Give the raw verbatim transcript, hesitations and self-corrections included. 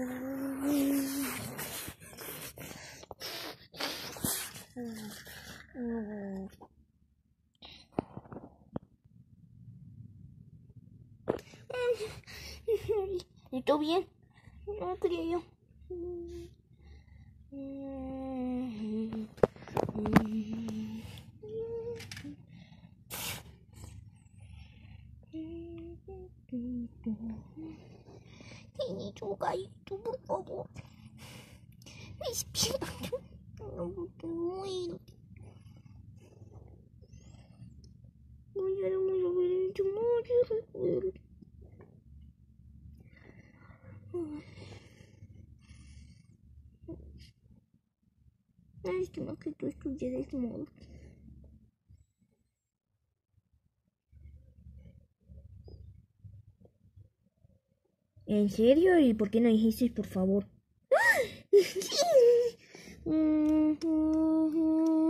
¿Todo bien? No quería yo. Tiene tu gallito, por favor. Espera. No te muero. Voy a ver tu madre, recuerdo. Lástima que tú estuvieras mal. ¿En serio? ¿Y por qué no dijiste por favor?